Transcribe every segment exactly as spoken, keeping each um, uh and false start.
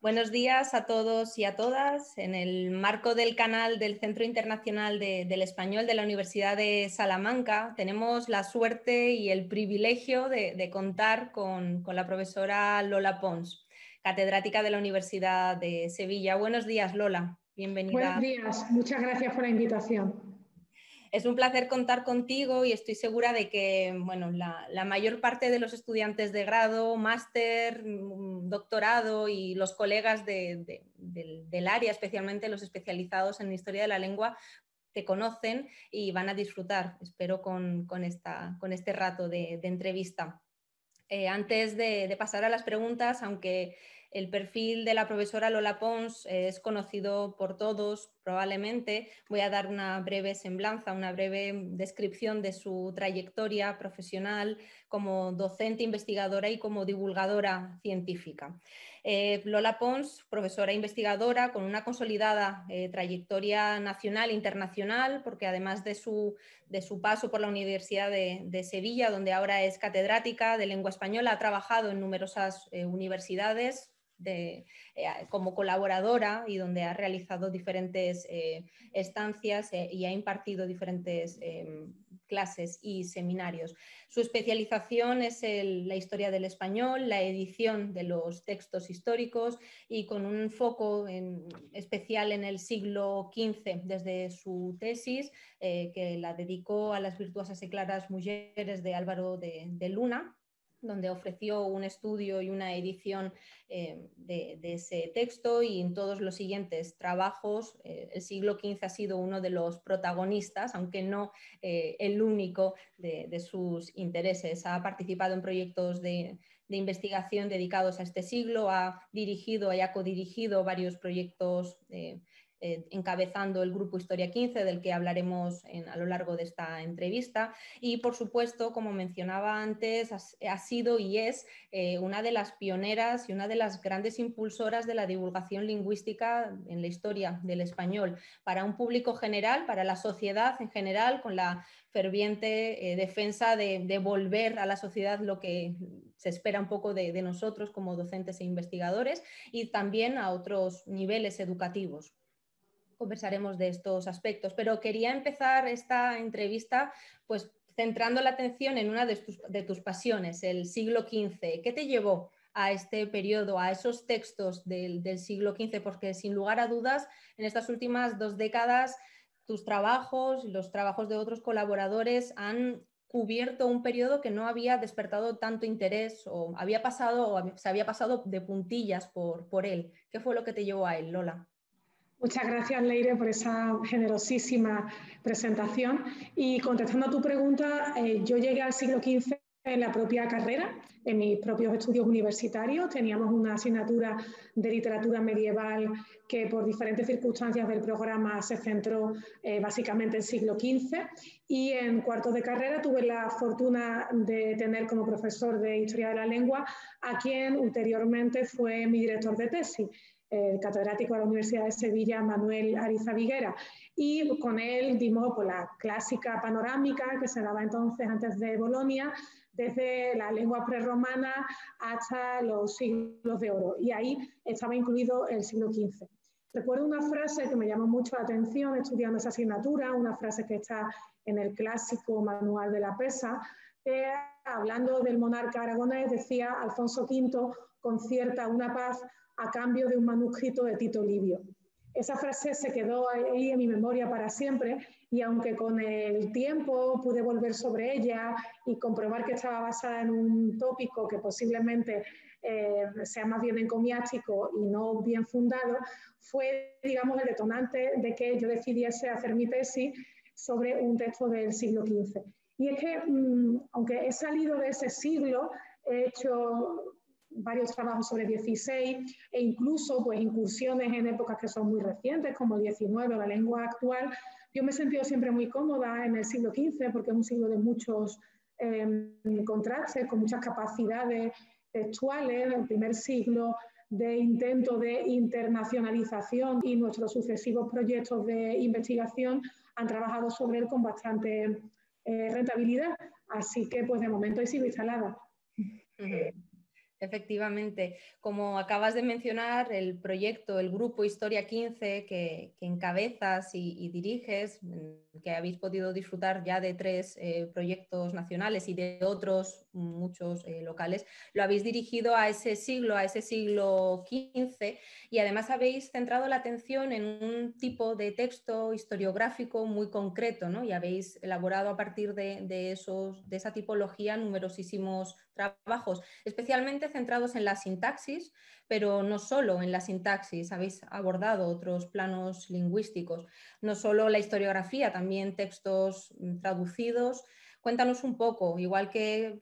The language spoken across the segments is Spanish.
Buenos días a todos y a todas. En el marco del canal del Centro Internacional de, del Español de la Universidad de Salamanca, tenemos la suerte y el privilegio de, de contar con, con la profesora Lola Pons, catedrática de la Universidad de Sevilla. Buenos días, Lola. Bienvenida. Buenos días. Muchas gracias por la invitación. Es un placer contar contigo y estoy segura de que bueno, la, la mayor parte de los estudiantes de grado, máster, doctorado y los colegas de, de, de, del área, especialmente los especializados en historia de la lengua, te conocen y van a disfrutar, espero, con, con, esta, con este rato de, de entrevista. Eh, antes de, de pasar a las preguntas, aunque el perfil de la profesora Lola Pons es conocido por todos, probablemente, voy a dar una breve semblanza, una breve descripción de su trayectoria profesional como docente, investigadora y como divulgadora científica. Eh, Lola Pons, profesora e investigadora con una consolidada eh, trayectoria nacional e internacional, porque además de su, de su paso por la Universidad de, de Sevilla, donde ahora es catedrática de lengua española, ha trabajado en numerosas eh, universidades, De, eh, como colaboradora y donde ha realizado diferentes eh, estancias eh, y ha impartido diferentes eh, clases y seminarios. Su especialización es el, la historia del español, la edición de los textos históricos y con un foco en, especial en el siglo quince desde su tesis eh, que la dedicó a las virtuosas y claras mujeres de Álvaro de, de Luna, donde ofreció un estudio y una edición eh, de, de ese texto, y en todos los siguientes trabajos eh, el siglo quince ha sido uno de los protagonistas, aunque no eh, el único de, de sus intereses. Ha participado en proyectos de, de investigación dedicados a este siglo, ha dirigido y ha codirigido varios proyectos eh, Eh, encabezando el grupo Historia quince, del que hablaremos en, a lo largo de esta entrevista. Y, por supuesto, como mencionaba antes, ha, ha sido y es eh, una de las pioneras y una de las grandes impulsoras de la divulgación lingüística en la historia del español, para un público general, para la sociedad en general, con la ferviente eh, defensa de, de volver a la sociedad lo que se espera un poco de, de nosotros como docentes e investigadores, y también a otros niveles educativos. Conversaremos de estos aspectos, pero quería empezar esta entrevista pues centrando la atención en una de tus, de tus pasiones, el siglo quince. ¿Qué te llevó a este periodo, a esos textos del, del siglo quince? Porque sin lugar a dudas, en estas últimas dos décadas, tus trabajos y los trabajos de otros colaboradores han cubierto un periodo que no había despertado tanto interés, o había pasado, o se había pasado de puntillas por, por él. ¿Qué fue lo que te llevó a él, Lola? Muchas gracias, Leire, por esa generosísima presentación. Y contestando a tu pregunta, eh, yo llegué al siglo quince en la propia carrera, en mis propios estudios universitarios. Teníamos una asignatura de literatura medieval que por diferentes circunstancias del programa se centró eh, básicamente en el siglo quince, y en cuarto de carrera tuve la fortuna de tener como profesor de Historia de la Lengua a quien ulteriormente fue mi director de tesis, el catedrático de la Universidad de Sevilla, Manuel Ariza Viguera, y con él dimos pues, la clásica panorámica que se daba entonces antes de Bolonia, desde la lengua prerromana hasta los siglos de oro, y ahí estaba incluido el siglo quince. Recuerdo una frase que me llamó mucho la atención estudiando esa asignatura, una frase que está en el clásico manual de la Pesa, que hablando del monarca aragonés decía: Alfonso quinto concierta una paz a cambio de un manuscrito de Tito Livio. Esa frase se quedó ahí en mi memoria para siempre, y aunque con el tiempo pude volver sobre ella y comprobar que estaba basada en un tópico que posiblemente eh, sea más bien encomiástico y no bien fundado, fue, digamos, el detonante de que yo decidiese hacer mi tesis sobre un texto del siglo quince. Y es que, mmm, aunque he salido de ese siglo, he hecho varios trabajos sobre dieciséis e incluso pues, incursiones en épocas que son muy recientes, como el diecinueve o la lengua actual. Yo me he sentido siempre muy cómoda en el siglo quince porque es un siglo de muchos eh, contrastes, con muchas capacidades textuales, el primer siglo de intento de internacionalización, y nuestros sucesivos proyectos de investigación han trabajado sobre él con bastante eh, rentabilidad. Así que pues de momento he sido instalada. Uh-huh. Efectivamente, como acabas de mencionar, el proyecto, el grupo Historia quince que, que encabezas y, y diriges, que habéis podido disfrutar ya de tres eh, proyectos nacionales y de otros muchos eh, locales, lo habéis dirigido a ese siglo, a ese siglo quince, y además habéis centrado la atención en un tipo de texto historiográfico muy concreto, ¿no? Y habéis elaborado a partir de, de, esos, de esa tipología numerosísimos trabajos, especialmente centrados en la sintaxis, pero no solo en la sintaxis, habéis abordado otros planos lingüísticos, no solo la historiografía, también textos traducidos. Cuéntanos un poco, igual que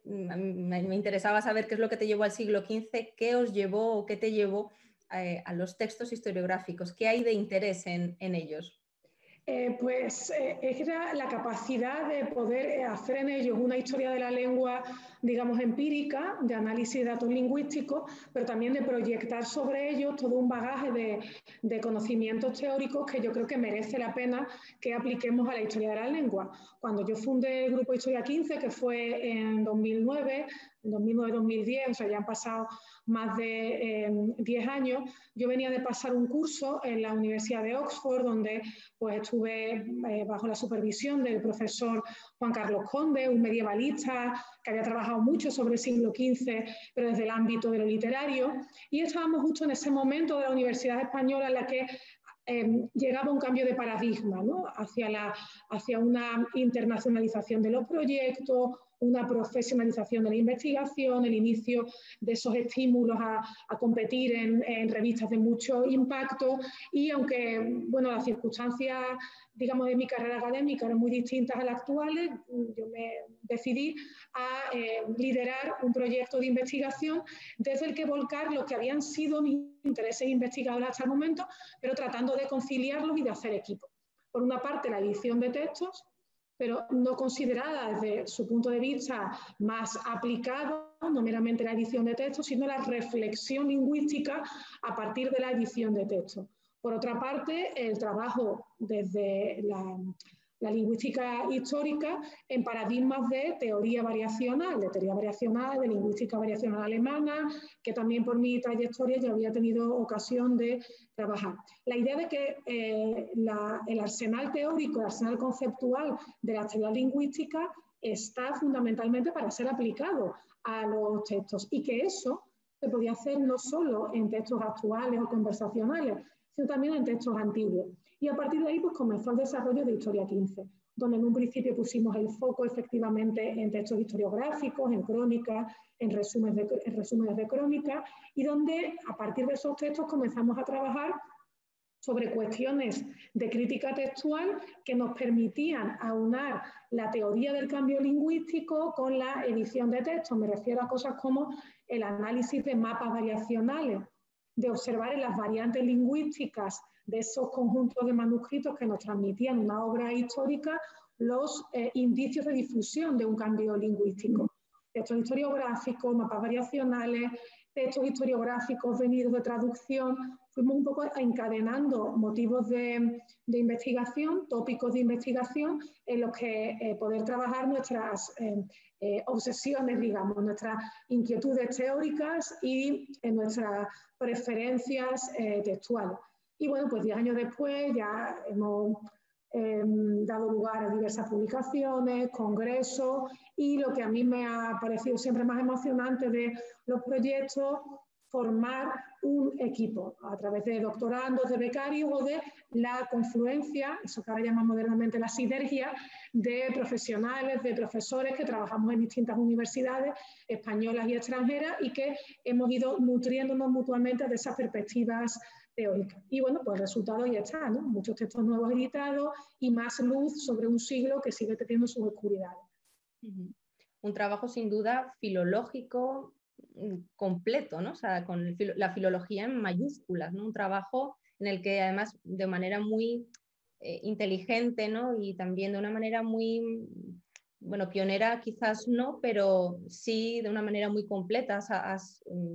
me interesaba saber qué es lo que te llevó al siglo quince, qué os llevó o qué te llevó eh, a los textos historiográficos, qué hay de interés en, en ellos. Eh, pues eh, era la capacidad de poder hacer en ellos una historia de la lengua, digamos, empírica, de análisis de datos lingüísticos, pero también de proyectar sobre ellos todo un bagaje de, de conocimientos teóricos que yo creo que merece la pena que apliquemos a la historia de la lengua. Cuando yo fundé el Grupo Historia quince, que fue en dos mil nueve, en dos mil nueve dos mil diez, o sea, ya han pasado más de eh, diez años, yo venía de pasar un curso en la Universidad de Oxford, donde pues estuve eh, bajo la supervisión del profesor Juan Carlos Conde, un medievalista que había trabajado mucho sobre el siglo quince, pero desde el ámbito de lo literario, y estábamos justo en ese momento de la Universidad Española en la que Eh, llegaba un cambio de paradigma, ¿no? hacia, la, hacia una internacionalización de los proyectos, una profesionalización de la investigación, el inicio de esos estímulos a, a competir en, en revistas de mucho impacto, y aunque bueno, las circunstancias, digamos, de mi carrera académica eran muy distintas a las actuales, yo me decidí a eh, liderar un proyecto de investigación desde el que volcar lo que habían sido mis intereses investigadores hasta el momento, pero tratando de conciliarlos y de hacer equipo. Por una parte, la edición de textos, pero no considerada desde su punto de vista más aplicado, no meramente la edición de textos, sino la reflexión lingüística a partir de la edición de textos. Por otra parte, el trabajo desde la, la lingüística histórica en paradigmas de teoría variacional, de teoría variacional, de lingüística variacional alemana, que también por mi trayectoria ya había tenido ocasión de trabajar. La idea de que eh, la, el arsenal teórico, el arsenal conceptual de la teoría lingüística está fundamentalmente para ser aplicado a los textos, y que eso se podía hacer no solo en textos actuales o conversacionales, sino también en textos antiguos. Y a partir de ahí pues, comenzó el desarrollo de Historia quince, donde en un principio pusimos el foco efectivamente en textos historiográficos, en crónicas, en resúmenes de, en resúmenes de crónicas, y donde a partir de esos textos comenzamos a trabajar sobre cuestiones de crítica textual que nos permitían aunar la teoría del cambio lingüístico con la edición de textos. Me refiero a cosas como el análisis de mapas variacionales, de observar en las variantes lingüísticas de esos conjuntos de manuscritos que nos transmitían una obra histórica los eh, indicios de difusión de un cambio lingüístico. Textos historiográficos, mapas variacionales, textos historiográficos venidos de traducción. Fuimos un poco encadenando motivos de, de investigación, tópicos de investigación, en los que eh, poder trabajar nuestras eh, eh, obsesiones, digamos, nuestras inquietudes teóricas y eh, nuestras preferencias eh, textuales. Y bueno, pues diez años después ya hemos eh, dado lugar a diversas publicaciones, congresos, y lo que a mí me ha parecido siempre más emocionante de los proyectos, formar un equipo a través de doctorandos, de becarios o de la confluencia, eso que ahora llaman modernamente la sinergia, de profesionales, de profesores que trabajamos en distintas universidades españolas y extranjeras y que hemos ido nutriéndonos mutuamente de esas perspectivas teóricas. Y bueno, pues el resultado ya está, ¿no? Muchos textos nuevos editados y más luz sobre un siglo que sigue teniendo sus oscuridades. Uh-huh. Un trabajo sin duda filológico completo, ¿no? O sea, con el filo, la filología en mayúsculas, ¿no? Un trabajo en el que además de manera muy eh, inteligente, ¿no? Y también de una manera muy, bueno, pionera quizás no, pero sí de una manera muy completa has, has um,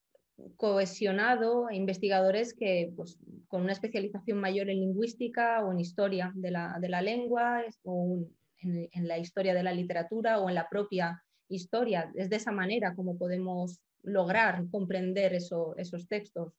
cohesionado investigadores que, pues, con una especialización mayor en lingüística o en historia de la, de la lengua o en, en la historia de la literatura o en la propia historia. Es de esa manera como podemos lograr comprender eso, esos textos.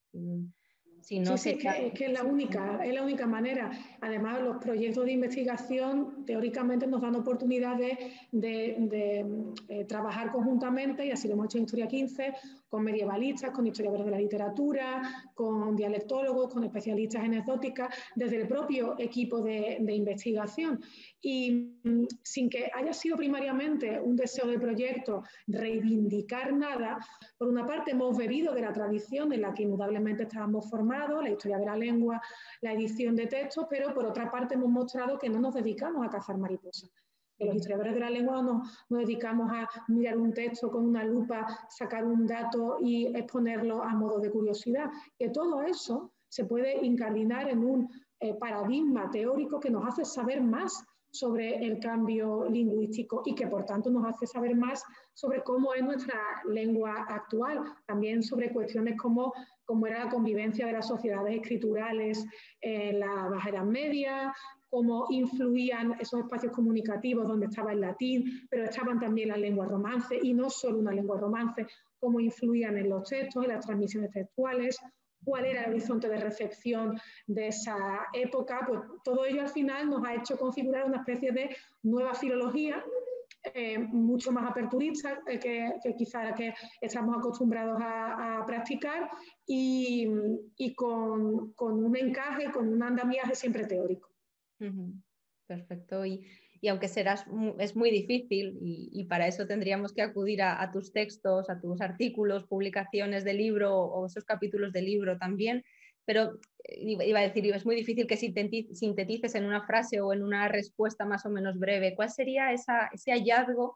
Si no, sí, sí, es que, es que es la única, es la única manera. Además, los proyectos de investigación teóricamente nos dan oportunidad de, de, de eh, trabajar conjuntamente, y así lo hemos hecho en Historia quince, con medievalistas, con historiadores de la literatura, con dialectólogos, con especialistas en exótica, desde el propio equipo de, de investigación. Y mm, sin que haya sido primariamente un deseo de proyecto reivindicar nada, por una parte hemos bebido de la tradición en la que indudablemente estábamos formados, la historia de la lengua, la edición de textos, pero por otra parte hemos mostrado que no nos dedicamos a cazar mariposas. Que los historiadores de la lengua no nos, nos dedicamos a mirar un texto con una lupa, sacar un dato y exponerlo a modo de curiosidad. Que todo eso se puede incardinar en un eh, paradigma teórico que nos hace saber más sobre el cambio lingüístico y que por tanto nos hace saber más sobre cómo es nuestra lengua actual, también sobre cuestiones como cómo era la convivencia de las sociedades escriturales en la Baja Edad Media, cómo influían esos espacios comunicativos donde estaba el latín, pero estaban también las lenguas romance, y no solo una lengua romance, cómo influían en los textos, en las transmisiones textuales, cuál era el horizonte de recepción de esa época. Pues todo ello al final nos ha hecho configurar una especie de nueva filología, eh, mucho más aperturista eh, que, que quizá la que estamos acostumbrados a, a practicar, y, y con, con un encaje, con un andamiaje siempre teórico. Uh-huh. Perfecto. Y, y aunque serás, es muy difícil, y, y para eso tendríamos que acudir a, a tus textos, a tus artículos, publicaciones de libro o esos capítulos de libro también, pero iba a decir, es muy difícil que sintetices en una frase o en una respuesta más o menos breve. ¿Cuál sería esa, ese hallazgo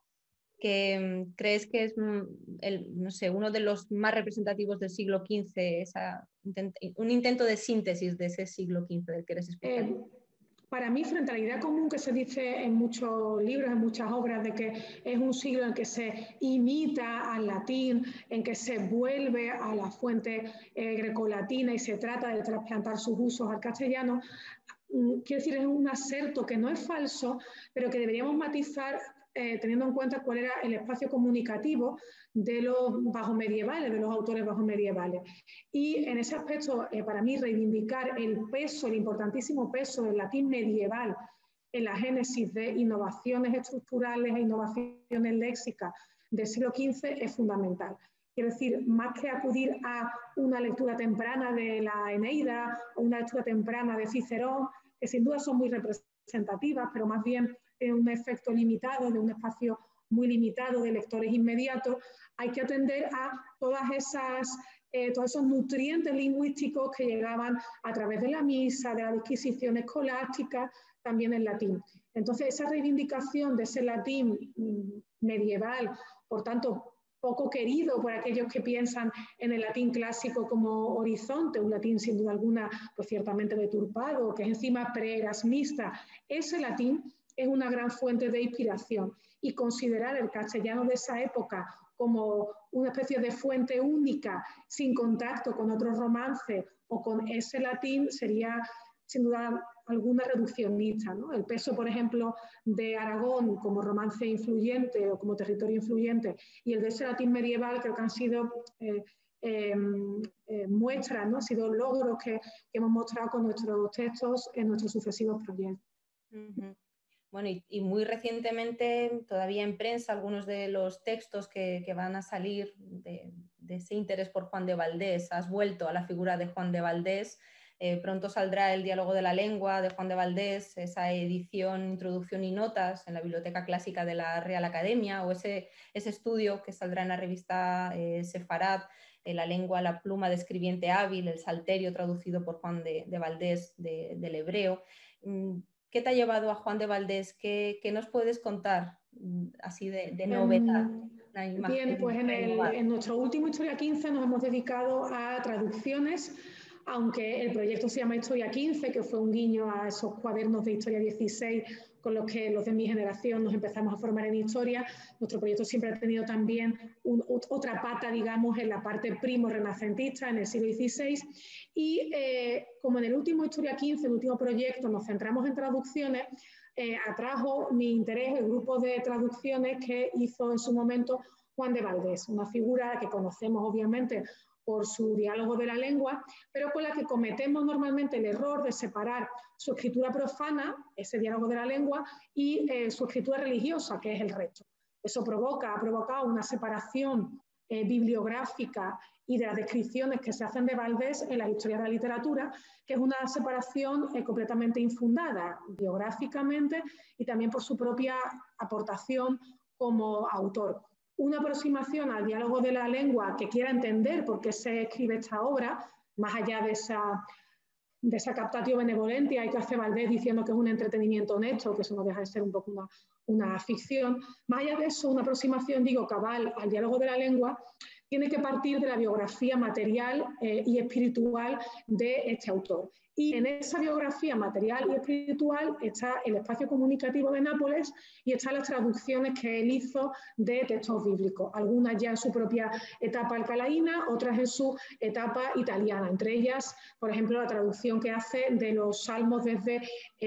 que crees que es el, no sé, uno de los más representativos del siglo quince, esa, un intento de síntesis de ese siglo quince del que eres especialista? Eh, Para mí, frente a la idea común que se dice en muchos libros, en muchas obras, de que es un siglo en que se imita al latín, en que se vuelve a la fuente eh, grecolatina y se trata de trasplantar sus usos al castellano, quiero decir, es un aserto que no es falso, pero que deberíamos matizar eh, teniendo en cuenta cuál era el espacio comunicativo de los bajomedievales, de los autores bajomedievales. Y en ese aspecto, eh, para mí, reivindicar el peso, el importantísimo peso del latín medieval en la génesis de innovaciones estructurales e innovaciones léxicas del siglo quince es fundamental. Quiero decir, más que acudir a una lectura temprana de la Eneida o una lectura temprana de Cicerón, que sin duda son muy representativas, pero más bien en un efecto limitado, de un espacio muy limitado de lectores inmediatos, hay que atender a todas esas, eh, todos esos nutrientes lingüísticos que llegaban a través de la misa, de la disquisición escolástica, también en latín. Entonces, esa reivindicación de ese latín medieval, por tanto, poco querido por aquellos que piensan en el latín clásico como horizonte, un latín sin duda alguna, pues ciertamente deturpado, que es encima pre-erasmista, ese latín es una gran fuente de inspiración, y considerar el castellano de esa época como una especie de fuente única, sin contacto con otros romances o con ese latín, sería sin duda alguna reduccionista, ¿no? El peso, por ejemplo, de Aragón como romance influyente o como territorio influyente, y el de ese latín medieval, creo que han sido eh, eh, eh, muestras, ¿no? Han sido logros que, que hemos mostrado con nuestros textos en nuestros sucesivos proyectos. Uh-huh. Bueno, y, y muy recientemente, todavía en prensa, algunos de los textos que, que van a salir de, de ese interés por Juan de Valdés. Has vuelto a la figura de Juan de Valdés. Eh, pronto saldrá el Diálogo de la Lengua de Juan de Valdés, esa edición, introducción y notas en la Biblioteca Clásica de la Real Academia, o ese, ese estudio que saldrá en la revista eh, Sefarad, eh, La lengua, la pluma de escribiente hábil, el salterio traducido por Juan de, de Valdés de, del hebreo. ¿Qué te ha llevado a Juan de Valdés? ¿Qué, qué nos puedes contar así de, de novedad? Eh, bien, pues en, el, en nuestro último Historia quince nos hemos dedicado a traducciones, aunque el proyecto se llama Historia quince, que fue un guiño a esos cuadernos de Historia dieciséis con los que los de mi generación nos empezamos a formar en historia. Nuestro proyecto siempre ha tenido también un, otra pata, digamos, en la parte primo renacentista, en el siglo dieciséis, y eh, como en el último Historia quince, el último proyecto, nos centramos en traducciones, eh, atrajo mi interés el grupo de traducciones que hizo en su momento Juan de Valdés, una figura que conocemos obviamente por su diálogo de la lengua, pero con la que cometemos normalmente el error de separar su escritura profana, ese diálogo de la lengua, y eh, su escritura religiosa, que es el resto. Eso provoca, ha provocado una separación eh, bibliográfica y de las descripciones que se hacen de Valdés en la historia de la literatura, que es una separación eh, completamente infundada biográficamente y también por su propia aportación como autor. Una aproximación al diálogo de la lengua que quiera entender por qué se escribe esta obra, más allá de esa, de esa captatio benevolentia que hace Valdés diciendo que es un entretenimiento honesto, que eso no deja de ser un poco una, una ficción, más allá de eso, una aproximación, digo, cabal al diálogo de la lengua, tiene que partir de la biografía material eh, y espiritual de este autor. Y en esa biografía material y espiritual está el espacio comunicativo de Nápoles y están las traducciones que él hizo de textos bíblicos, algunas ya en su propia etapa alcalaína, otras en su etapa italiana, entre ellas, por ejemplo, la traducción que hace de los salmos desde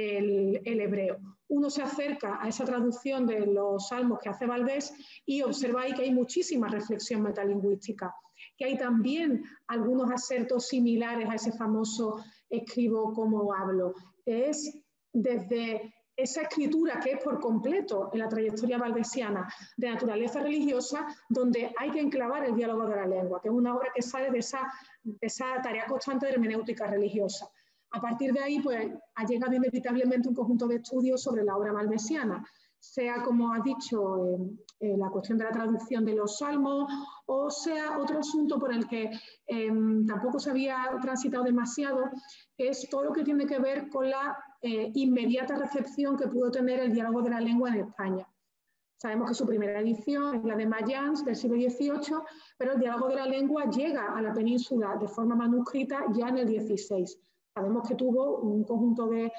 el, el hebreo. Uno se acerca a esa traducción de los salmos que hace Valdés y observa ahí que hay muchísima reflexión metalingüística, que hay también algunos acertos similares a ese famoso escribo como hablo. Es desde esa escritura que es por completo en la trayectoria valdesiana de naturaleza religiosa, donde hay que enclavar el diálogo de la lengua, que es una obra que sale de esa, de esa tarea constante de hermenéutica religiosa. A partir de ahí, pues, ha llegado inevitablemente un conjunto de estudios sobre la obra valdesiana, sea, como has dicho, eh, eh, la cuestión de la traducción de los salmos, o sea otro asunto por el que eh, tampoco se había transitado demasiado, que es todo lo que tiene que ver con la eh, inmediata recepción que pudo tener el diálogo de la lengua en España. Sabemos que su primera edición es la de Mayans del siglo dieciocho, pero el diálogo de la lengua llega a la península de forma manuscrita ya en el dieciséis. Sabemos que tuvo un conjunto de,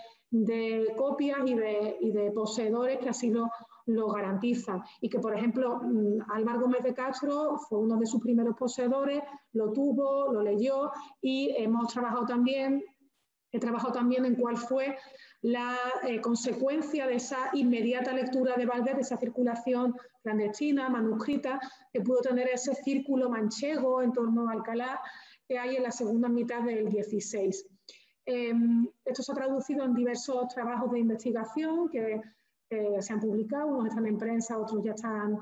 de copias y de, y de poseedores que así lo, lo garantizan. Y que, por ejemplo, Álvaro Gómez de Castro fue uno de sus primeros poseedores, lo tuvo, lo leyó y hemos trabajado también, he trabajado también en cuál fue la eh, consecuencia de esa inmediata lectura de Valdés, de esa circulación clandestina, manuscrita, que pudo tener ese círculo manchego en torno a Alcalá que hay en la segunda mitad del dieciséis. Eh, esto se ha traducido en diversos trabajos de investigación que eh, se han publicado, unos están en prensa, otros ya están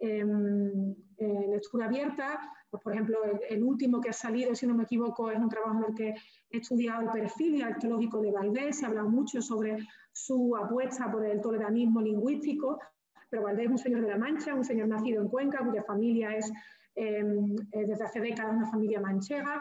en, en lectura abierta. Pues, por ejemplo, el, el último que ha salido, si no me equivoco, es un trabajo en el que he estudiado el perfil arqueológico de Valdés, se ha hablado mucho sobre su apuesta por el toleranismo lingüístico, pero Valdés es un señor de la Mancha, un señor nacido en Cuenca, cuya familia es eh, desde hace décadas una familia manchega,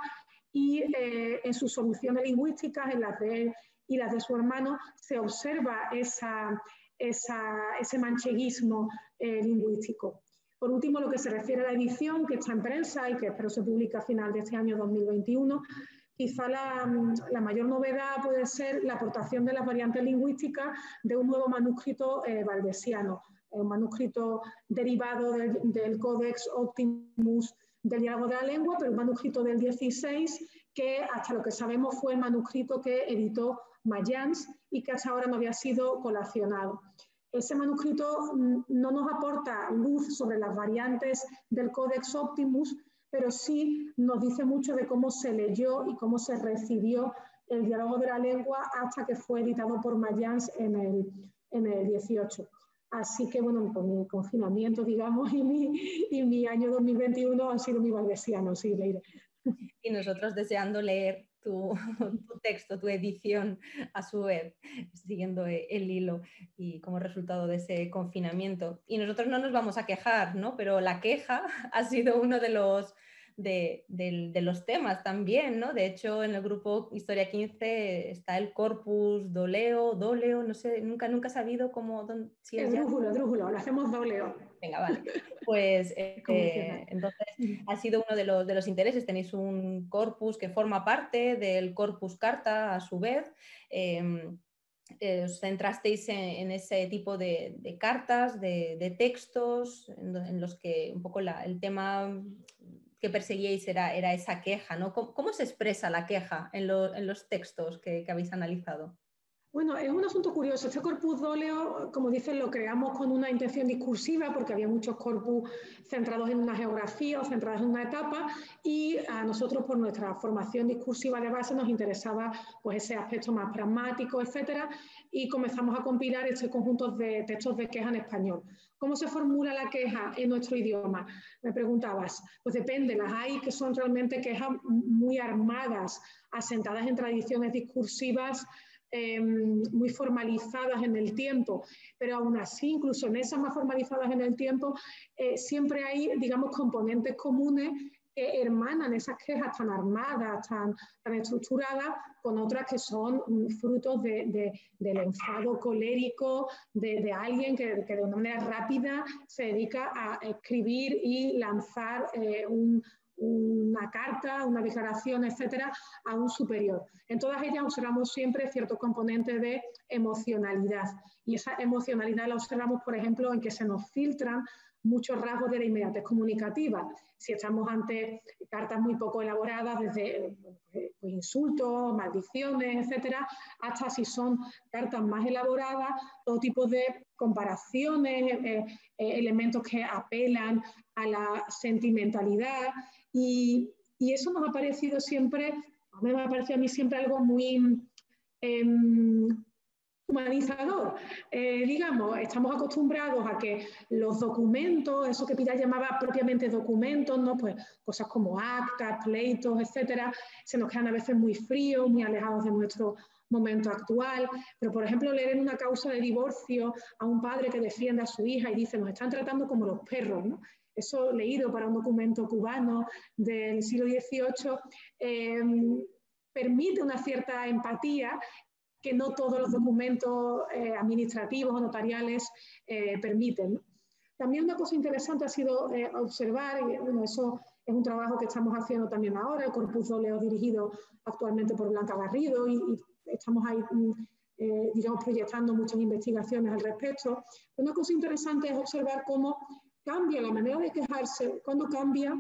y eh, en sus soluciones lingüísticas, en las de él y las de su hermano, se observa esa, esa, ese mancheguismo eh, lingüístico. Por último, lo que se refiere a la edición, que está en prensa y que espero se publique a final de este año dos mil veintiuno, quizá la, la mayor novedad puede ser la aportación de las variantes lingüísticas de un nuevo manuscrito eh, valdesiano, un manuscrito derivado del, del Codex Optimus del diálogo de la lengua, pero un manuscrito del dieciséis que hasta lo que sabemos fue el manuscrito que editó Mayans y que hasta ahora no había sido colacionado. Ese manuscrito no nos aporta luz sobre las variantes del Codex Optimus, pero sí nos dice mucho de cómo se leyó y cómo se recibió el diálogo de la lengua hasta que fue editado por Mayans en el, en el dieciocho. Así que, bueno, con mi confinamiento, digamos, y mi, y mi año dos mil veintiuno han sido muy valdesianos, sí, Leire. Y nosotros deseando leer tu, tu texto, tu edición, a su vez, siguiendo el hilo y como resultado de ese confinamiento. Y nosotros no nos vamos a quejar, ¿no? Pero la queja ha sido uno de los... De, de, de los temas también, ¿no? De hecho, en el grupo Historia quince está el corpus doleo, doleo, no sé, nunca, nunca he sabido cómo, dónde, si es drújulo, ya... drújulo, lo hacemos doleo. Venga, vale. Pues eh, entonces ha sido uno de los, de los intereses. Tenéis un corpus que forma parte del corpus carta, a su vez. Eh, eh, os centrasteis en, en ese tipo de, de cartas, de, de textos, en, en los que un poco la, el tema que perseguíais era, era esa queja, ¿no? ¿Cómo, cómo se expresa la queja en, lo, en los textos que, que habéis analizado? Bueno, es un asunto curioso. Este corpus d'óleo, como dicen, lo creamos con una intención discursiva porque había muchos corpus centrados en una geografía o centrados en una etapa y a nosotros por nuestra formación discursiva de base nos interesaba pues, ese aspecto más pragmático, etcétera, y comenzamos a compilar este conjunto de textos de queja en español. ¿Cómo se formula la queja en nuestro idioma? Me preguntabas. Pues depende, las hay que son realmente quejas muy armadas, asentadas en tradiciones discursivas Eh, muy formalizadas en el tiempo, pero aún así, incluso en esas más formalizadas en el tiempo, eh, siempre hay, digamos, componentes comunes que hermanan esas quejas tan armadas, tan, tan estructuradas, con otras que son frutos de, de, del enfado colérico de, de alguien que, que de una manera rápida se dedica a escribir y lanzar eh, un una carta, una declaración, etcétera, a un superior. En todas ellas observamos siempre ciertos componentes de emocionalidad y esa emocionalidad la observamos, por ejemplo, en que se nos filtran muchos rasgos de la inmediatez comunicativa. Si estamos ante cartas muy poco elaboradas, desde pues, insultos, maldiciones, etcétera, hasta si son cartas más elaboradas, todo tipo de comparaciones, eh, eh, elementos que apelan a la sentimentalidad. Y, y eso nos ha parecido siempre, a mí me ha parecido a mí siempre algo muy eh, humanizador. Eh, digamos, estamos acostumbrados a que los documentos, eso que Pilar llamaba propiamente documentos, ¿no? Pues cosas como actas, pleitos, etcétera, se nos quedan a veces muy fríos, muy alejados de nuestro momento actual, pero por ejemplo leer en una causa de divorcio a un padre que defiende a su hija y dice nos están tratando como los perros, ¿no? Eso leído para un documento cubano del siglo dieciocho, eh, permite una cierta empatía que no todos los documentos eh, administrativos o notariales eh, permiten, ¿no? También una cosa interesante ha sido eh, observar, y bueno, eso es un trabajo que estamos haciendo también ahora, el corpus d'óleo dirigido actualmente por Blanca Garrido y, y estamos ahí, eh, digamos, proyectando muchas investigaciones al respecto. Una cosa interesante es observar cómo cambia la manera de quejarse cuando cambia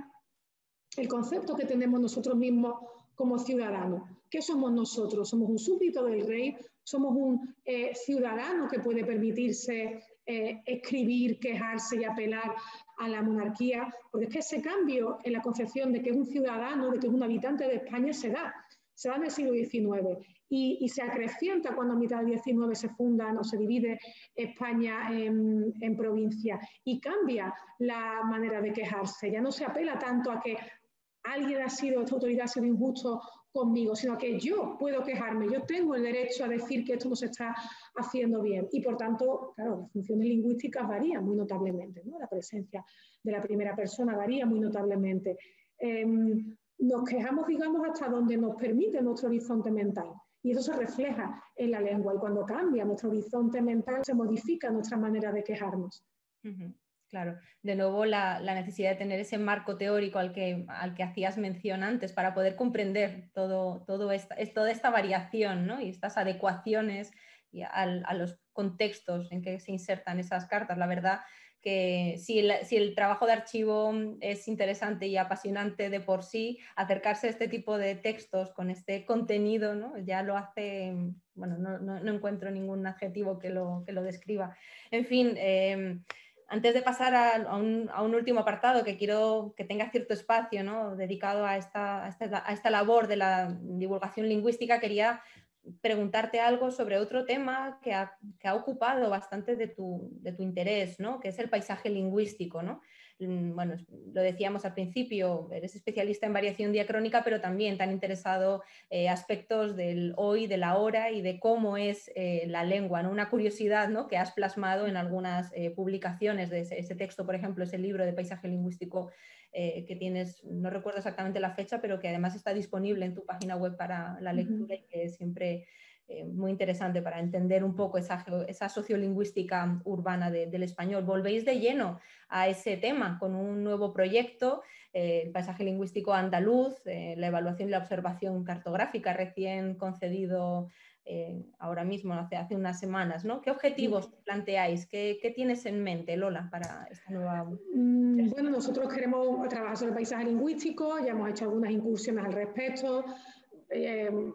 el concepto que tenemos nosotros mismos como ciudadanos. ¿Qué somos nosotros? ¿Somos un súbdito del rey? ¿Somos un eh, ciudadano que puede permitirse eh, escribir, quejarse y apelar a la monarquía? Porque es que ese cambio en la concepción de que es un ciudadano, de que es un habitante de España, se da. Se da en el siglo diecinueve y, y se acrecienta cuando a mitad del diecinueve se funda o se divide España en, en provincias y cambia la manera de quejarse. Ya no se apela tanto a que alguien ha sido, esta autoridad ha sido injusto conmigo, sino que yo puedo quejarme, yo tengo el derecho a decir que esto no se está haciendo bien. Y por tanto, claro, las funciones lingüísticas varían muy notablemente, ¿no? La presencia de la primera persona varía muy notablemente. Eh, nos quejamos, digamos, hasta donde nos permite nuestro horizonte mental. Y eso se refleja en la lengua. Y cuando cambia nuestro horizonte mental, se modifica nuestra manera de quejarnos. Uh-huh. Claro, de nuevo la, la necesidad de tener ese marco teórico al que, al que hacías mención antes para poder comprender todo, todo esta, toda esta variación, ¿no? Y estas adecuaciones y a, a los contextos en que se insertan esas cartas. La verdad que si el, si el trabajo de archivo es interesante y apasionante de por sí, acercarse a este tipo de textos con este contenido, ¿no? Ya lo hace, bueno, no, no, no encuentro ningún adjetivo que lo, que lo describa. En fin, eh, antes de pasar a, a, un, a un último apartado que quiero que tenga cierto espacio, ¿no? Dedicado a esta, a, esta, a esta labor de la divulgación lingüística, quería preguntarte algo sobre otro tema que ha, que ha ocupado bastante de tu, de tu interés, ¿no? Que es el paisaje lingüístico, ¿no? Bueno, lo decíamos al principio, eres especialista en variación diacrónica, pero también te han interesado eh, aspectos del hoy, del ahora y de cómo es eh, la lengua, ¿no? Una curiosidad, ¿no? Que has plasmado en algunas eh, publicaciones de ese, ese texto, por ejemplo, ese libro de paisaje lingüístico eh, que tienes, no recuerdo exactamente la fecha, pero que además está disponible en tu página web para la lectura y que es siempre eh, muy interesante para entender un poco esa, esa sociolingüística urbana de, del español. Volvéis de lleno a ese tema con un nuevo proyecto, eh, el paisaje lingüístico andaluz, eh, la evaluación y la observación cartográfica recién concedido eh, ahora mismo, hace, hace unas semanas, ¿no? ¿Qué objetivos sí. planteáis? ¿Qué, ¿Qué tienes en mente, Lola, para esta nueva...? Bueno, nosotros queremos trabajar sobre el paisaje lingüístico, ya hemos hecho algunas incursiones al respecto. Eh,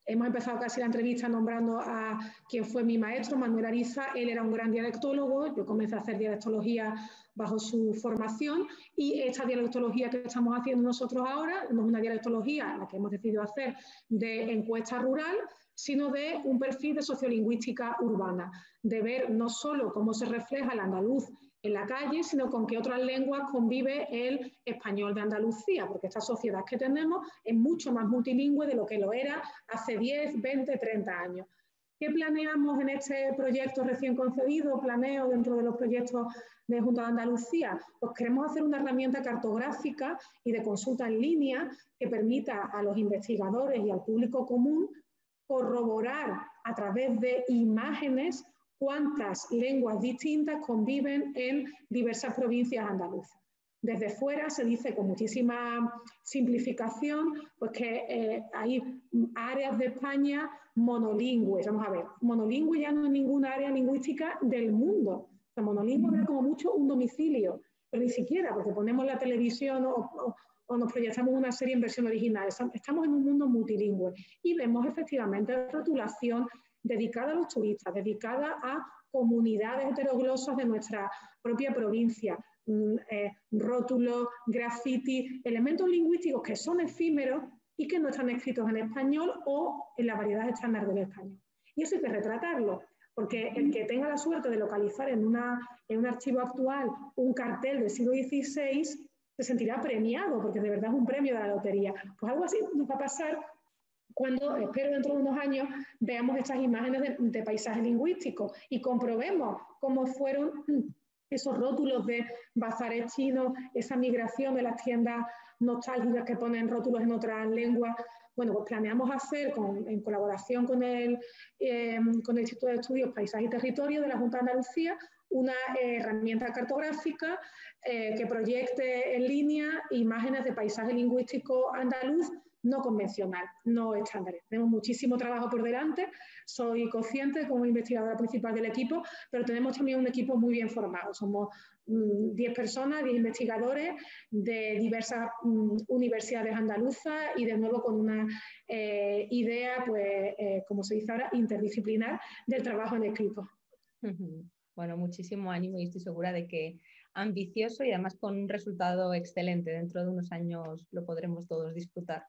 Hemos empezado casi la entrevista nombrando a quien fue mi maestro, Manuel Ariza. Él era un gran dialectólogo, yo comencé a hacer dialectología bajo su formación y esta dialectología que estamos haciendo nosotros ahora no es una dialectología, la que hemos decidido hacer de encuesta rural, sino de un perfil de sociolingüística urbana, de ver no solo cómo se refleja el andaluz en la calle, sino con qué otras lenguas convive el español de Andalucía, porque esta sociedad que tenemos es mucho más multilingüe de lo que lo era hace diez, veinte, treinta años. ¿Qué planeamos en este proyecto recién concebido, planeo dentro de los proyectos de Junta de Andalucía? Pues queremos hacer una herramienta cartográfica y de consulta en línea que permita a los investigadores y al público común corroborar a través de imágenes cuántas lenguas distintas conviven en diversas provincias andaluzas. Desde fuera se dice con muchísima simplificación pues que eh, hay áreas de España monolingües. Vamos a ver, monolingüe ya no es ninguna área lingüística del mundo. O sea, monolingüe es como mucho un domicilio, pero ni siquiera porque ponemos la televisión o, o, o nos proyectamos una serie en versión original. Estamos en un mundo multilingüe y vemos efectivamente rotulación dedicada a los turistas, dedicada a comunidades heteroglosas de nuestra propia provincia, eh, rótulos, graffiti, elementos lingüísticos que son efímeros y que no están escritos en español o en la variedad estándar del español. Y eso hay que retratarlo, porque el que tenga la suerte de localizar en, una, en un archivo actual un cartel del siglo dieciséis se sentirá premiado, porque de verdad es un premio de la lotería. Pues algo así nos va a pasar cuando, espero dentro de unos años, veamos estas imágenes de, de paisaje lingüístico y comprobemos cómo fueron esos rótulos de bazares chinos, esa migración de las tiendas nostálgicas que ponen rótulos en otras lenguas. Bueno, pues planeamos hacer, con, en colaboración con el, eh, con el Instituto de Estudios Paisaje y Territorio de la Junta de Andalucía, una eh, herramienta cartográfica eh, que proyecte en línea imágenes de paisaje lingüístico andaluz no convencional, no estándar. Tenemos muchísimo trabajo por delante, soy consciente como investigadora principal del equipo, pero tenemos también un equipo muy bien formado. Somos mmm, diez personas, diez investigadores de diversas mmm, universidades andaluzas y de nuevo con una eh, idea, pues, eh, como se dice ahora, interdisciplinar del trabajo en equipo. Uh-huh. Bueno, muchísimo ánimo y estoy segura de que ambicioso y además con un resultado excelente. Dentro de unos años lo podremos todos disfrutar.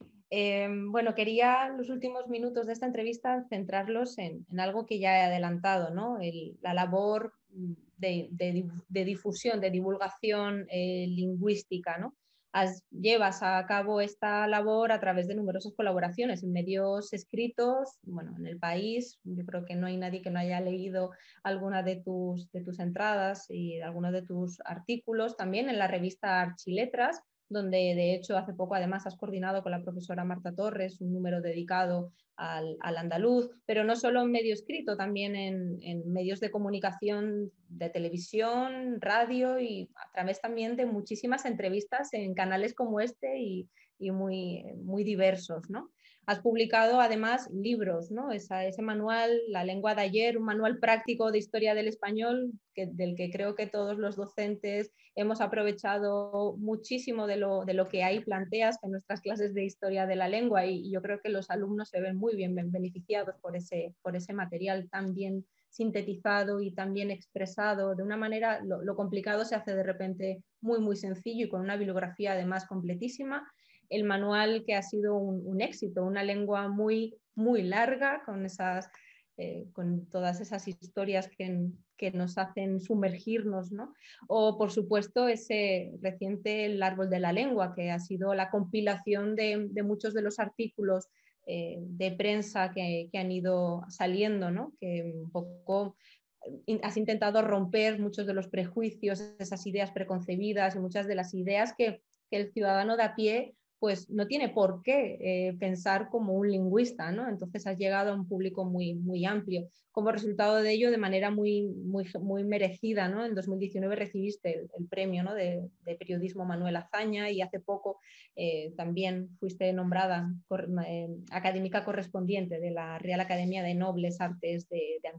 Eh, bueno, quería los últimos minutos de esta entrevista centrarlos en, en algo que ya he adelantado, ¿no? El, la labor de, de, de difusión, de divulgación eh, lingüística, ¿no? As, llevas a cabo esta labor a través de numerosas colaboraciones en medios escritos, bueno, en El País. Yo creo que no hay nadie que no haya leído alguna de tus, de tus entradas y algunos de tus artículos, también en la revista Archiletras, donde de hecho hace poco además has coordinado con la profesora Marta Torres un número dedicado al, al andaluz, pero no solo en medio escrito, también en, en medios de comunicación de televisión, radio y a través también de muchísimas entrevistas en canales como este y, y muy, muy diversos, ¿no? Has publicado además libros, ¿no? Esa, ese manual, La lengua de ayer, un manual práctico de historia del español, que, del que creo que todos los docentes hemos aprovechado muchísimo de lo, de lo que ahí planteas en nuestras clases de historia de la lengua y, y yo creo que los alumnos se ven muy bien beneficiados por ese, por ese material tan bien sintetizado y tan bien expresado. De una manera, lo, lo complicado se hace de repente muy, muy sencillo y con una bibliografía además completísima. El manual que ha sido un, un éxito, una lengua muy, muy larga, con, esas, eh, con todas esas historias que, que nos hacen sumergirnos, ¿no? O, por supuesto, ese reciente El árbol de la lengua, que ha sido la compilación de, de muchos de los artículos eh, de prensa que, que han ido saliendo, ¿no? Que un poco has intentado romper muchos de los prejuicios, esas ideas preconcebidas y muchas de las ideas que, que el ciudadano de a pie pues no tiene por qué eh, pensar como un lingüista, ¿no? Entonces has llegado a un público muy, muy amplio. Como resultado de ello, de manera muy, muy, muy merecida, ¿no? En dos mil diecinueve recibiste el, el premio, ¿no? de, de periodismo Manuel Azaña y hace poco eh, también fuiste nombrada cor, eh, académica correspondiente de la Real Academia de Nobles Artes de, de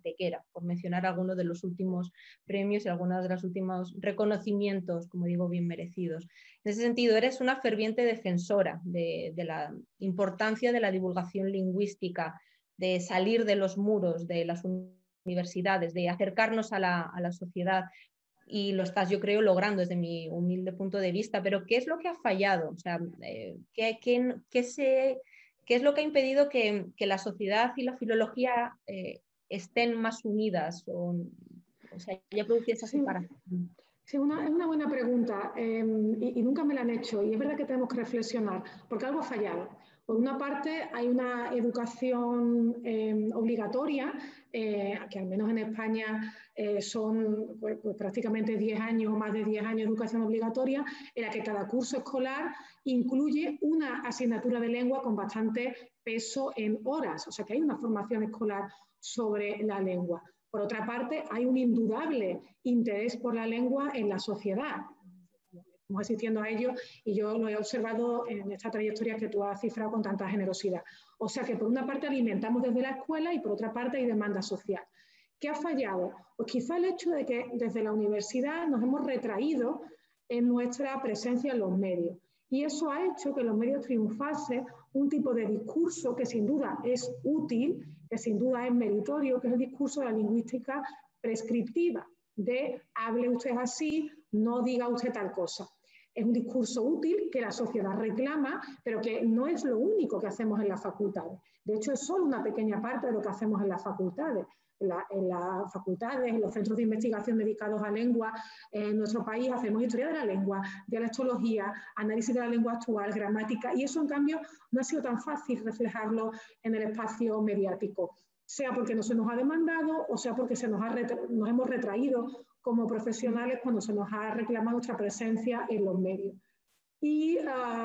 Antequera, por mencionar algunos de los últimos premios y algunos de los últimos reconocimientos, como digo, bien merecidos. En ese sentido, eres una ferviente defensora de, de la importancia de la divulgación lingüística, de salir de los muros de las universidades, de acercarnos a la, a la sociedad, y lo estás, yo creo, logrando desde mi humilde punto de vista. Pero ¿qué es lo que ha fallado? O sea, eh, ¿qué, qué, qué, se, ¿qué es lo que ha impedido que, que la sociedad y la filología eh, estén más unidas, o, o sea, ya producido esa Sí. separación? Sí, una, es una buena pregunta eh, y, y nunca me la han hecho, y es verdad que tenemos que reflexionar, porque algo ha fallado. Por una parte, hay una educación eh, obligatoria, eh, que al menos en España eh, son pues, pues, prácticamente diez años o más de diez años de educación obligatoria, en la que cada curso escolar incluye una asignatura de lengua con bastante peso en horas, o sea que hay una formación escolar sobre la lengua. Por otra parte, hay un indudable interés por la lengua en la sociedad. Estamos asistiendo a ello y yo lo he observado en esta trayectoria que tú has cifrado con tanta generosidad. O sea que por una parte alimentamos desde la escuela y por otra parte hay demanda social. ¿Qué ha fallado? Pues quizá el hecho de que desde la universidad nos hemos retraído en nuestra presencia en los medios. Y eso ha hecho que los medios triunfase un tipo de discurso que sin duda es útil, que sin duda es meritorio, que es el discurso de la lingüística prescriptiva, de hable usted así, no diga usted tal cosa. Es un discurso útil que la sociedad reclama, pero que no es lo único que hacemos en las facultades. De hecho, es solo una pequeña parte de lo que hacemos en las facultades. En, la, en las facultades, en los centros de investigación dedicados a lengua, en nuestro país hacemos historia de la lengua, dialectología, análisis de la lengua actual, gramática, y eso en cambio no ha sido tan fácil reflejarlo en el espacio mediático, sea porque no se nos ha demandado o sea porque se nos, ha nos hemos retraído como profesionales cuando se nos ha reclamado nuestra presencia en los medios. Y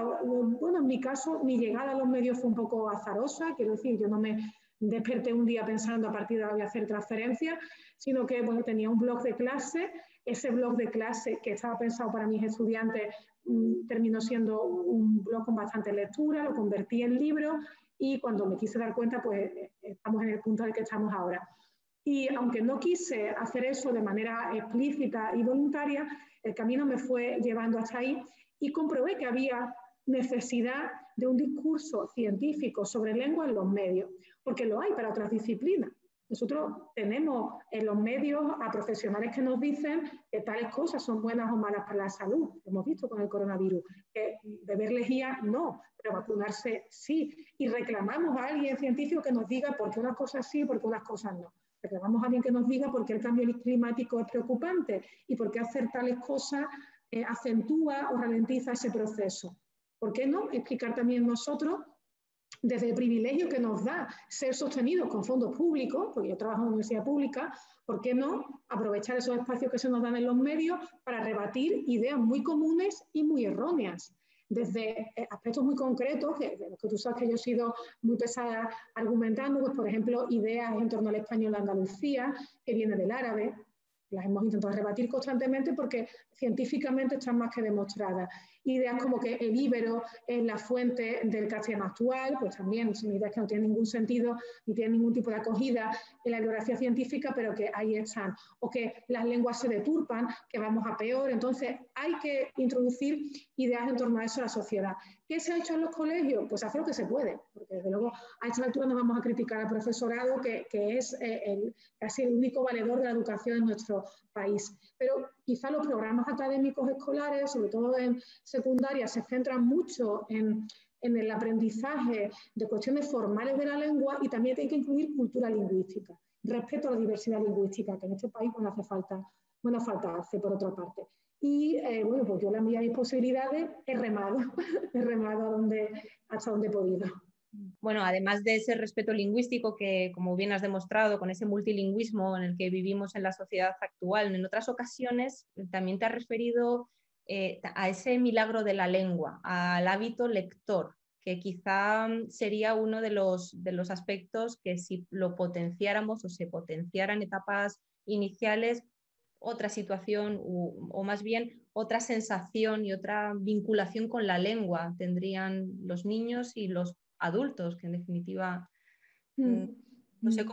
uh, bueno, en mi caso, mi llegada a los medios fue un poco azarosa, quiero decir, yo no me desperté un día pensando a partir de ahora voy a hacer transferencias, sino que bueno, tenía un blog de clase, ese blog de clase que estaba pensado para mis estudiantes mmm, terminó siendo un blog con bastante lectura, lo convertí en libro y cuando me quise dar cuenta, pues estamos en el punto en el que estamos ahora. Y aunque no quise hacer eso de manera explícita y voluntaria, el camino me fue llevando hasta ahí y comprobé que había necesidad de un discurso científico sobre lengua en los medios, porque lo hay para otras disciplinas. Nosotros tenemos en los medios a profesionales que nos dicen que tales cosas son buenas o malas para la salud. Lo hemos visto con el coronavirus. Que beber lejía no, pero vacunarse sí. Y reclamamos a alguien científico que nos diga por qué unas cosas sí y por qué unas cosas no. Reclamamos a alguien que nos diga por qué el cambio climático es preocupante y por qué hacer tales cosas eh, acentúa o ralentiza ese proceso. ¿Por qué no explicar también nosotros, desde el privilegio que nos da ser sostenidos con fondos públicos, porque yo trabajo en una universidad pública, ¿por qué no aprovechar esos espacios que se nos dan en los medios para rebatir ideas muy comunes y muy erróneas? Desde aspectos muy concretos, que, de los que tú sabes que yo he sido muy pesada argumentando, pues por ejemplo, ideas en torno al español de Andalucía, que viene del árabe, las hemos intentado rebatir constantemente porque científicamente están más que demostradas. Ideas como que el íbero es la fuente del castellano actual, pues también son ideas que no tienen ningún sentido ni tienen ningún tipo de acogida en la bibliografía científica, pero que ahí están. O que las lenguas se deturpan, que vamos a peor. Entonces hay que introducir ideas en torno a eso a la sociedad. ¿Qué se ha hecho en los colegios? Pues hacer lo que se puede, porque desde luego a esta altura no vamos a criticar al profesorado, que, que es eh, el, casi el único valedor de la educación en nuestro país. Pero quizá los programas académicos escolares, sobre todo en secundaria, se centran mucho en, en el aprendizaje de cuestiones formales de la lengua y también hay que incluir cultura lingüística, respeto a la diversidad lingüística, que en este país bueno, hace falta, bueno, falta hace por otra parte. Y eh, bueno, pues yo la medida de mis posibilidades he remado, he remado a donde, hasta donde he podido. Bueno, además de ese respeto lingüístico que, como bien has demostrado, con ese multilingüismo en el que vivimos en la sociedad actual, en otras ocasiones también te has referido eh, a ese milagro de la lengua, al hábito lector, que quizá sería uno de los, de los aspectos que si lo potenciáramos o se potenciara en etapas iniciales, otra situación o, o más bien otra sensación y otra vinculación con la lengua tendrían los niños y los adultos, que en definitiva mm. no sé cómo, cómo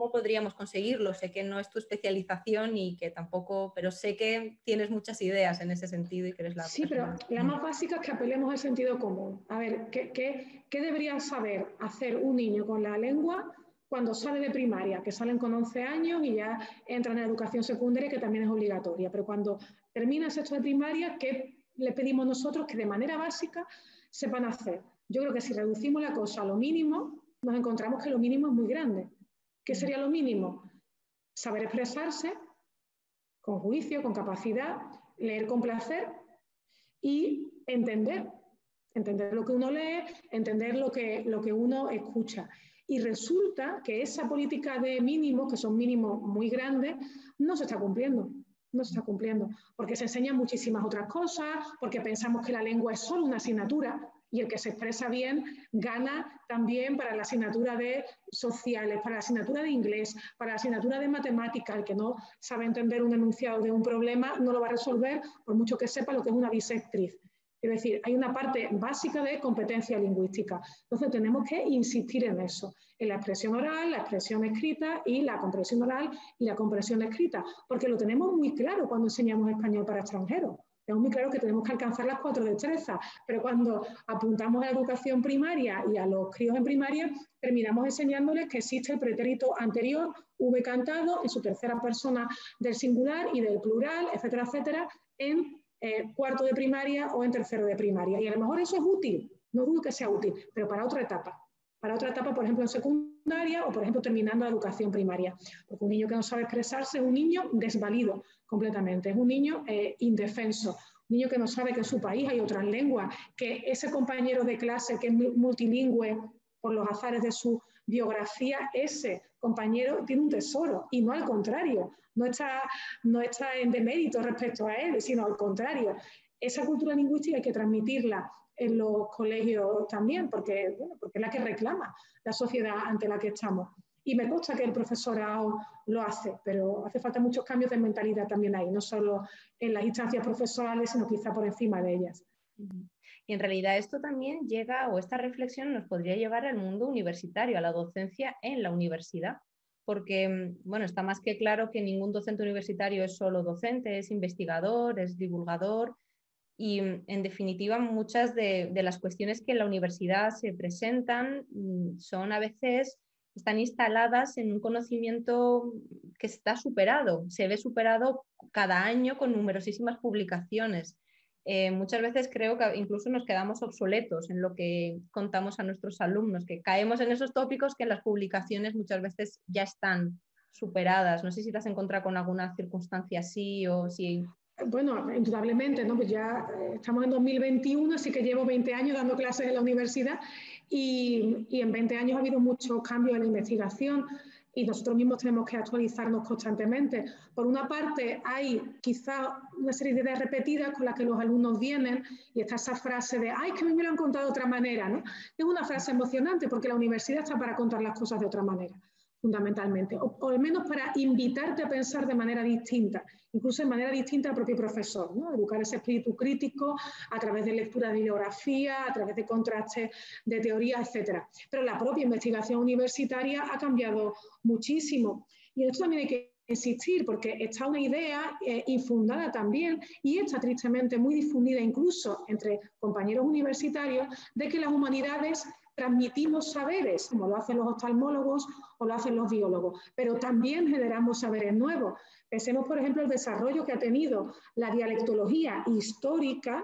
cómo podríamos conseguirlo. Sé que no es tu especialización y que tampoco, pero sé que tienes muchas ideas en ese sentido y que eres la Sí, persona. pero la más básica es que apelemos al sentido común. A ver, ¿qué, qué, qué debería saber hacer un niño con la lengua cuando sale de primaria? Que salen con once años y ya entran en educación secundaria, que también es obligatoria. Pero cuando termina sexto de primaria, ¿qué le pedimos nosotros que de manera básica sepan hacer? Yo creo que si reducimos la cosa a lo mínimo, nos encontramos que lo mínimo es muy grande. ¿Qué sería lo mínimo? Saber expresarse con juicio, con capacidad, leer con placer y entender, entender lo que uno lee, entender lo que, lo que uno escucha. Y resulta que esa política de mínimos, que son mínimos muy grandes, no se está cumpliendo. No se está cumpliendo, porque se enseñan muchísimas otras cosas, porque pensamos que la lengua es solo una asignatura y el que se expresa bien gana también para la asignatura de sociales, para la asignatura de inglés, para la asignatura de matemáticas. El que no sabe entender un enunciado de un problema no lo va a resolver por mucho que sepa lo que es una bisectriz. Es decir, hay una parte básica de competencia lingüística. Entonces tenemos que insistir en eso, en la expresión oral, la expresión escrita y la comprensión oral y la comprensión escrita, porque lo tenemos muy claro cuando enseñamos español para extranjeros. Tenemos muy claro que tenemos que alcanzar las cuatro destrezas, pero cuando apuntamos a la educación primaria y a los críos en primaria, terminamos enseñándoles que existe el pretérito anterior, V cantado, en su tercera persona del singular y del plural, etcétera, etcétera, en eh, cuarto de primaria o en tercero de primaria. Y a lo mejor eso es útil, no dudo que sea útil, pero para otra etapa. Para otra etapa, por ejemplo, en secundaria o, por ejemplo, terminando la educación primaria. Porque un niño que no sabe expresarse es un niño desvalido completamente, es un niño eh, indefenso, un niño que no sabe que en su país hay otras lenguas, que ese compañero de clase que es multilingüe por los azares de su biografía, ese compañero tiene un tesoro y no al contrario, no está, no está en demérito respecto a él, sino al contrario. Esa cultura lingüística hay que transmitirla en los colegios también, porque, bueno, porque es la que reclama la sociedad ante la que estamos. Y me consta que el profesorado lo hace, pero hace falta muchos cambios de mentalidad también ahí, no solo en las instancias profesionales, sino quizá por encima de ellas. Y en realidad esto también llega, o esta reflexión nos podría llevar al mundo universitario, a la docencia en la universidad, porque, bueno, está más que claro que ningún docente universitario es solo docente, es investigador, es divulgador, y en definitiva muchas de, de las cuestiones que en la universidad se presentan son a veces, están instaladas en un conocimiento que está superado, se ve superado cada año con numerosísimas publicaciones. Eh, muchas veces creo que incluso nos quedamos obsoletos en lo que contamos a nuestros alumnos, que caemos en esos tópicos que en las publicaciones muchas veces ya están superadas. No sé si te has encontrado con alguna circunstancia así o si... Bueno, indudablemente, ¿no? Pues ya estamos en dos mil veintiuno, así que llevo veinte años dando clases en la universidad y, y en veinte años ha habido muchos cambios en la investigación y nosotros mismos tenemos que actualizarnos constantemente. Por una parte, hay quizá una serie de ideas repetidas con las que los alumnos vienen y está esa frase de ¡ay, que a mí me lo han contado de otra manera!, ¿no? Es una frase emocionante porque la universidad está para contar las cosas de otra manera, fundamentalmente, o, o al menos para invitarte a pensar de manera distinta, incluso de manera distinta al propio profesor, ¿no? Educar ese espíritu crítico a través de lectura de bibliografía, a través de contrastes de teoría, etcétera. Pero la propia investigación universitaria ha cambiado muchísimo y en esto también hay que insistir porque está una idea eh, infundada también y está tristemente muy difundida incluso entre compañeros universitarios de que las humanidades transmitimos saberes, como lo hacen los oftalmólogos o lo hacen los biólogos, pero también generamos saberes nuevos. Pensemos, por ejemplo, el desarrollo que ha tenido la dialectología histórica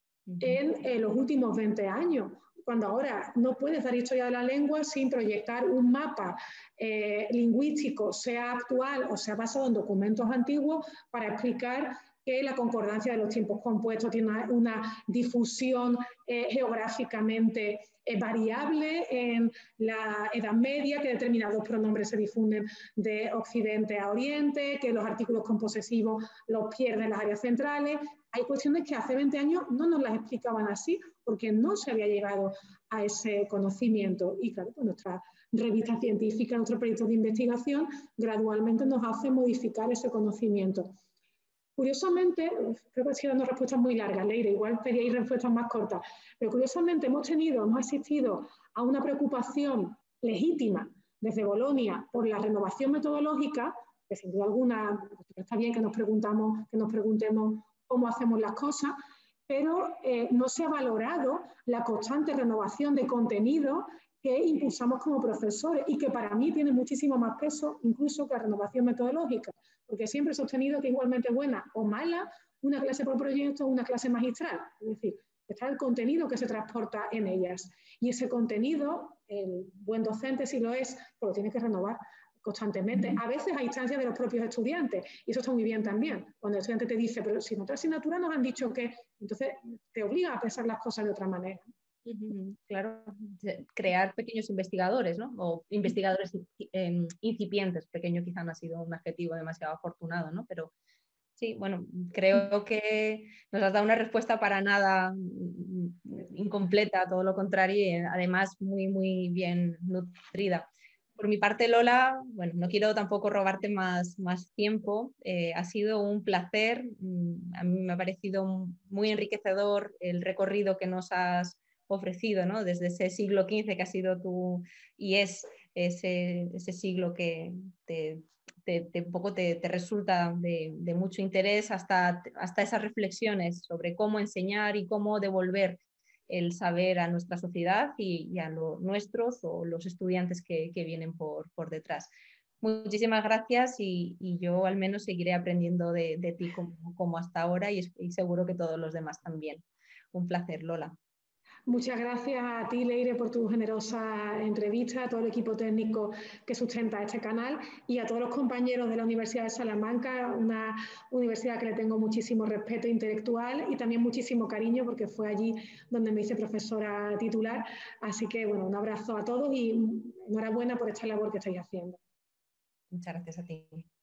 en eh, los últimos veinte años, cuando ahora no puedes dar historia de la lengua sin proyectar un mapa eh, lingüístico, sea actual o sea basado en documentos antiguos, para explicar que la concordancia de los tiempos compuestos tiene una, una difusión eh, geográficamente eh, variable en la Edad Media, que determinados pronombres se difunden de occidente a oriente, que los artículos composesivos los pierden las áreas centrales. Hay cuestiones que hace veinte años no nos las explicaban así, porque no se había llegado a ese conocimiento. Y claro, pues nuestra revista científica, nuestro proyecto de investigación, gradualmente nos hace modificar ese conocimiento. Curiosamente, creo que he sido dando respuestas muy largas, Leire, igual pedíais respuestas más cortas, pero curiosamente hemos tenido, hemos asistido a una preocupación legítima desde Bolonia por la renovación metodológica, que sin duda alguna está bien que nos, preguntamos, que nos preguntemos cómo hacemos las cosas, pero eh, no se ha valorado la constante renovación de contenido que impulsamos como profesores y que para mí tiene muchísimo más peso incluso que la renovación metodológica, porque siempre he sostenido que igualmente buena o mala una clase por proyecto o una clase magistral, es decir, está el contenido que se transporta en ellas y ese contenido, el buen docente si lo es, pues lo tiene que renovar constantemente, a veces a instancias de los propios estudiantes, y eso está muy bien también, cuando el estudiante te dice, pero si en otra asignatura nos han dicho que, entonces te obliga a pensar las cosas de otra manera. Claro, crear pequeños investigadores, ¿no? O investigadores incipientes, pequeño quizá no ha sido un adjetivo demasiado afortunado, ¿no? Pero sí, bueno, creo que nos has dado una respuesta para nada incompleta, todo lo contrario, y además muy, muy bien nutrida. Por mi parte, Lola, bueno, no quiero tampoco robarte más, más tiempo. Eh, ha sido un placer. A mí me ha parecido muy enriquecedor el recorrido que nos has ofrecido, ¿no? Desde ese siglo quince que ha sido tu y es ese, ese siglo que te, te, te, un poco te, te resulta de, de mucho interés hasta, hasta esas reflexiones sobre cómo enseñar y cómo devolver el saber a nuestra sociedad y, y a los nuestros o los estudiantes que, que vienen por, por detrás. Muchísimas gracias y, y yo al menos seguiré aprendiendo de, de ti como, como hasta ahora y, y seguro que todos los demás también. Un placer, Lola. Muchas gracias a ti, Leire, por tu generosa entrevista, a todo el equipo técnico que sustenta este canal y a todos los compañeros de la Universidad de Salamanca, una universidad que le tengo muchísimo respeto intelectual y también muchísimo cariño porque fue allí donde me hice profesora titular. Así que, bueno, un abrazo a todos y enhorabuena por esta labor que estáis haciendo. Muchas gracias a ti.